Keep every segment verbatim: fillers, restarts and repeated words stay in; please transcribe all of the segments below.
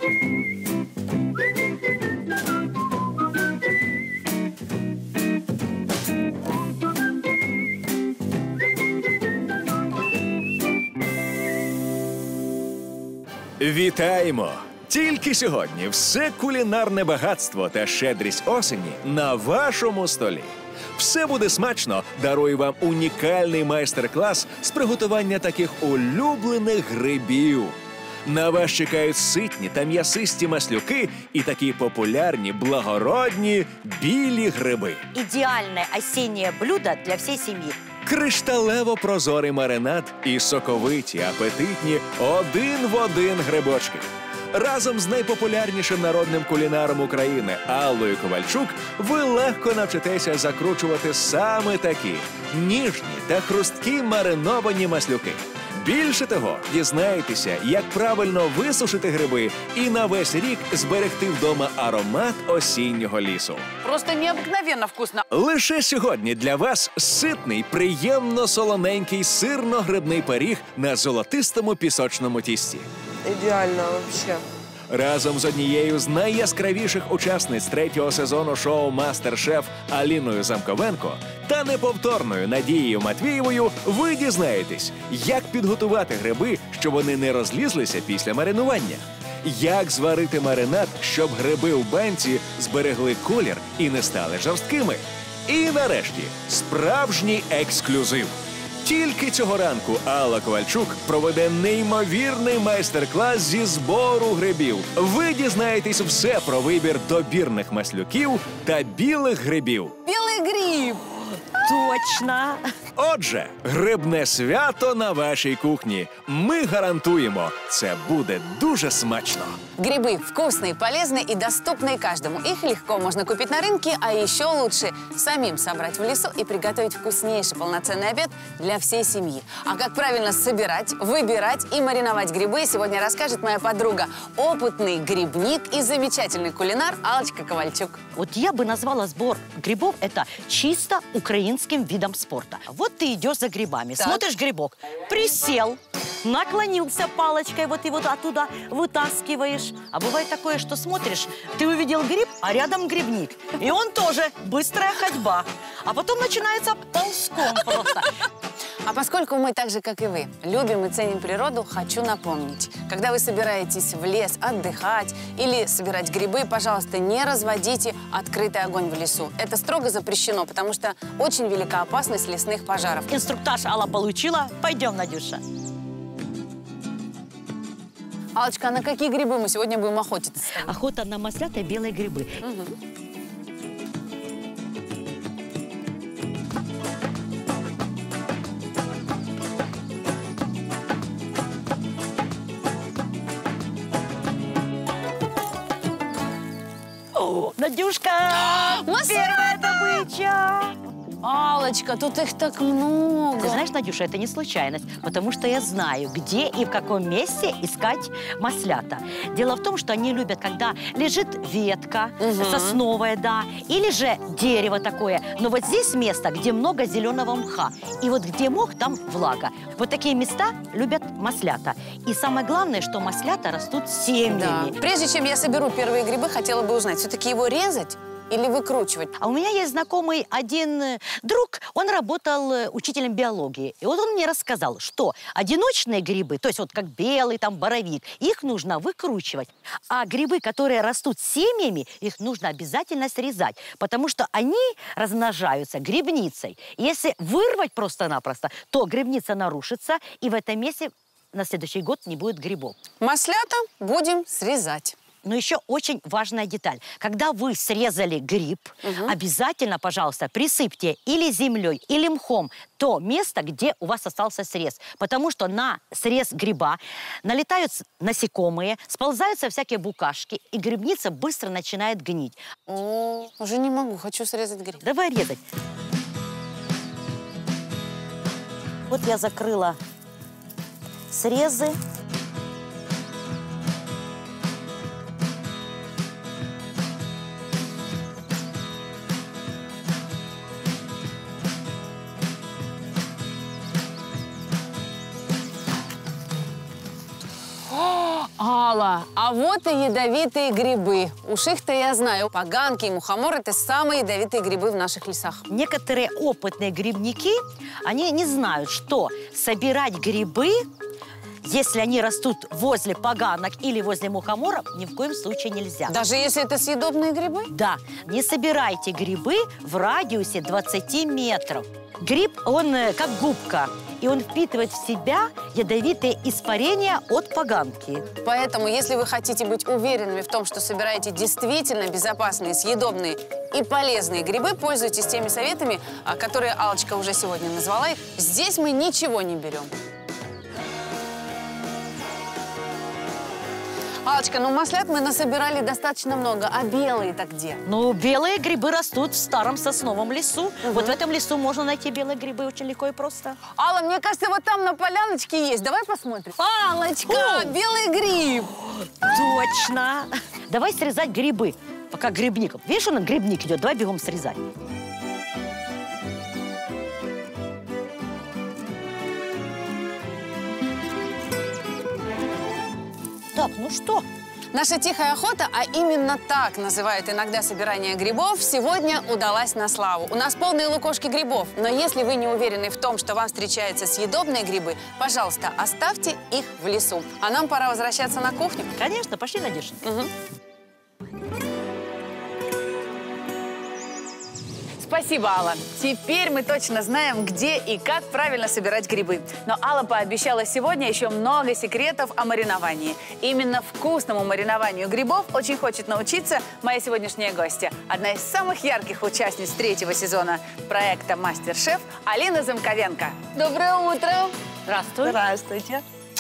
Вітаємо! Тільки сьогодні все кулінарне багатство та щедрість осені на вашому столі. Все буде смачно дарує вам унікальний майстер-клас з приготування таких улюблених грибів. На вас чекають ситні та м'ясисті маслюки і такі популярні, благородні білі гриби. Идеальное осеннее блюдо для всей семьи. Кришталево-прозорий маринад і соковиті, апетитні один в один грибочки. Разом з найпопулярнішим народним кулінаром України Аллою Ковальчук ви легко навчитеся закручувати саме такі ніжні та хрусткі мариновані маслюки. Більше того, дізнаєтеся, як правильно висушити гриби і на весь рік зберегти вдома аромат осіннього лісу. Просто необыкновенно вкусно. Лише сьогодні для вас ситний, приємно солоненький сирно-грибний пиріг на золотистому пісочному тісті. Ідеально вообще. Разом з однією з найяскравіших учасниць третього сезону шоу «Мастер-шеф» Аліною Замковенко та неповторною Надією Матвієвою ви дізнаєтесь, як підготувати гриби, щоб вони не розлізлися після маринування. Як зварити маринад, щоб гриби в банці зберегли колір і не стали жорсткими. І нарешті справжній ексклюзив. Тільки цього ранку Алла Ковальчук проведе неймовірний майстер-клас зі збору грибів. Ви дізнаєтесь все про вибір добірних маслюків та білих грибів. Білий гриб! Точно! Отже, грибне свято на вашій кухні. Ми гарантуємо, це буде дуже смачно. Грибы вкусные, полезные и доступные каждому. Их легко можно купить на рынке, а еще лучше самим собрать в лесу и приготовить вкуснейший полноценный обед для всей семьи. А как правильно собирать, выбирать и мариновать грибы, сегодня расскажет моя подруга, опытный грибник и замечательный кулинар Аллочка Ковальчук. Вот я бы назвала сбор грибов это чисто украинским видом спорта. Вот ты идешь за грибами, Так. смотришь грибок, присел, наклонился палочкой, вот и вот оттуда вытаскиваешь. А бывает такое, что смотришь, ты увидел гриб, а рядом грибник. И он тоже быстрая ходьба. А потом начинается ползком просто. А поскольку мы так же, как и вы, любим и ценим природу, хочу напомнить. Когда вы собираетесь в лес отдыхать или собирать грибы, пожалуйста, не разводите открытый огонь в лесу. Это строго запрещено, потому что очень велика опасность лесных пожаров. Инструктаж Алла получила. Пойдем, Надюша. Аллочка, а на какие грибы мы сегодня будем охотиться? Охота на маслятые белые грибы. Угу. О, Надюшка! Первая добыча! Аллочка, тут их так много. Ты знаешь, Надюша, это не случайность, потому что я знаю, где и в каком месте искать маслята. Дело в том, что они любят, когда лежит ветка Угу. сосновая, да, или же дерево такое. Но вот здесь место, где много зеленого мха. И вот где мох, там влага. Вот такие места любят маслята. И самое главное, что маслята растут Да. семьями. Прежде чем я соберу первые грибы, хотела бы узнать, все-таки его резать или выкручивать? А у меня есть знакомый один э, друг, он работал э, учителем биологии. И вот он мне рассказал, что одиночные грибы, то есть вот как белый, там, боровик, их нужно выкручивать. А грибы, которые растут семьями, их нужно обязательно срезать, потому что они размножаются грибницей. Если вырвать просто-напросто, то грибница нарушится, и в этом месте на следующий год не будет грибов. Маслята будем срезать. Но еще очень важная деталь. Когда вы срезали гриб, Угу. обязательно, пожалуйста, присыпьте или землей, или мхом то место, где у вас остался срез. Потому что на срез гриба налетают насекомые, сползаются всякие букашки, и грибница быстро начинает гнить. О, уже не могу, хочу срезать гриб. Давай резать. Вот я закрыла срезы. Алла, Ага, а вот и ядовитые грибы. Уж их-то я знаю. Поганки и мухомор – это самые ядовитые грибы в наших лесах. Некоторые опытные грибники, они не знают, что собирать грибы, если они растут возле поганок или возле мухомора, ни в коем случае нельзя. Даже если это съедобные грибы? Да, не собирайте грибы в радиусе двадцати метров. Гриб, он э, как губка, и он впитывает в себя ядовитые испарения от поганки. Поэтому, если вы хотите быть уверенными в том, что собираете действительно безопасные, съедобные и полезные грибы, пользуйтесь теми советами, которые Аллочка уже сегодня назвала. Здесь мы ничего не берем. Аллочка, ну маслят мы насобирали достаточно много, а белые-то где? Ну, белые грибы растут в старом сосновом лесу. Угу. Вот в этом лесу можно найти белые грибы очень легко и просто. Алла, мне кажется, вот там на поляночке есть. Давай посмотрим. Аллочка, О! белый гриб! Точно! Давай срезать грибы, пока грибник. Видишь, он грибник идет, давай бегом срезать. Так, ну что? Наша тихая охота, а именно так называют иногда собирание грибов, сегодня удалась на славу. У нас полные лукошки грибов, но если вы не уверены в том, что вам встречаются съедобные грибы, пожалуйста, оставьте их в лесу. А нам пора возвращаться на кухню. Конечно, пошли, Надюша. Угу. Спасибо, Алла. Теперь мы точно знаем, где и как правильно собирать грибы. Но Алла пообещала сегодня еще много секретов о мариновании. Именно вкусному маринованию грибов очень хочет научиться моя сегодняшняя гостья. Одна из самых ярких участниц третьего сезона проекта «Мастер-шеф» Алина Замковенко. Доброе утро! Здравствуй. Здравствуйте.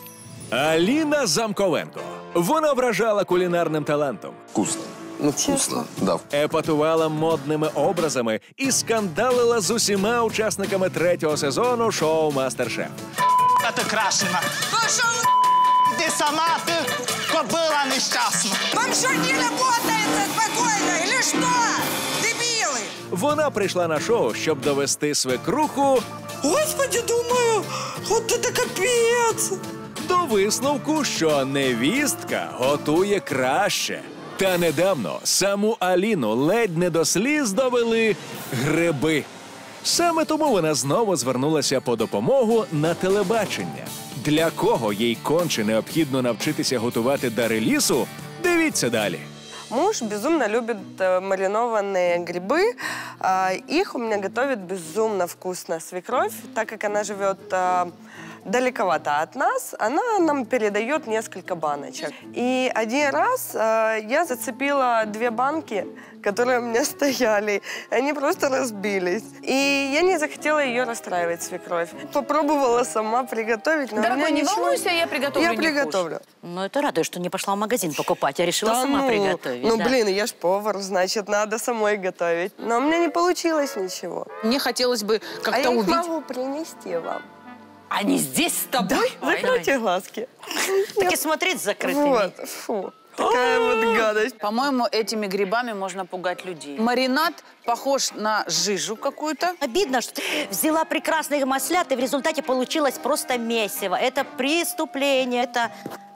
Аліна Замковенко. Вона вражала кулінарним талантом. Вкусно. Ну, вкусно, да. Епатувала модними образами і скандалила з усіма учасниками третього сезону шоу «Мастер-шеф». Это крашено. Пошел, Ты сама, ты кобыла несчастна. вам что, не работается спокойно или что? Дебилы! Вона прийшла на шоу, щоб довести свекруху Господи, думаю, вот это капец. до висновку, що невістка готує краще. Та недавно саму Аліну ледь не до сліз довели гриби. Саме тому вона знову звернулася по допомогу на телебачення. Для кого їй конче необхідно навчитися готувати дари лісу, дивіться далі. Муж безумно любит э, маринованные грибы. Э, их у меня готовит безумно вкусно свекровь, так как она живет э, далековато от нас, она нам передает несколько баночек. И один раз э, я зацепила две банки, которые у меня стояли, и они просто разбились. И я не захотела ее расстраивать, свекровь. Попробовала сама приготовить, но Дорогой, у меня не ничего... волнуйся, я приготовлю. Я не приготовлю. Ну, это радует, что не пошла в магазин покупать, а решила Да сама ну, приготовить. Ну, да. блин, я ж повар, значит, надо самой готовить. Но у меня не получилось ничего. Мне хотелось бы А как-то я их увидеть. могу принести вам. Они здесь с тобой? Закройте глазки. Так и смотреть с закрытыми. Вот, фу. Такая вот гадость. По-моему, этими грибами можно пугать людей. Маринад похож на жижу какую-то. Обидно, что взяла прекрасных маслят, и в результате получилось просто месиво. Это преступление, это...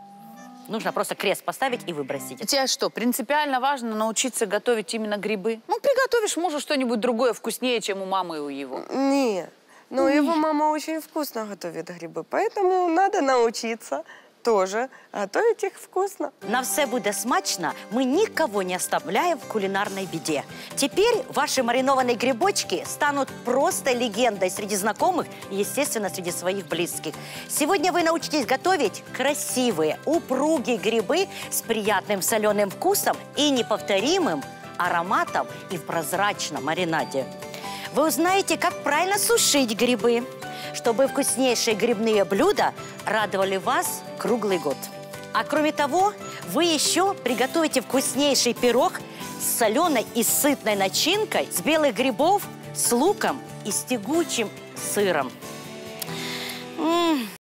Нужно просто крест поставить и выбросить. Тебе что, принципиально важно научиться готовить именно грибы? Ну, приготовишь мужу что-нибудь другое вкуснее, чем у мамы и у его. Нет. Но его мама очень вкусно готовит грибы, поэтому надо научиться тоже готовить их вкусно. На все буде смачно, мы никого не оставляем в кулинарной беде. Теперь ваши маринованные грибочки станут просто легендой среди знакомых и, естественно, среди своих близких. Сегодня вы научитесь готовить красивые, упругие грибы с приятным соленым вкусом и неповторимым ароматом и в прозрачном маринаде. Вы узнаете, как правильно сушить грибы, чтобы вкуснейшие грибные блюда радовали вас круглый год. А кроме того, вы еще приготовите вкуснейший пирог с соленой и сытной начинкой, с белых грибов, с луком и с тягучим сыром.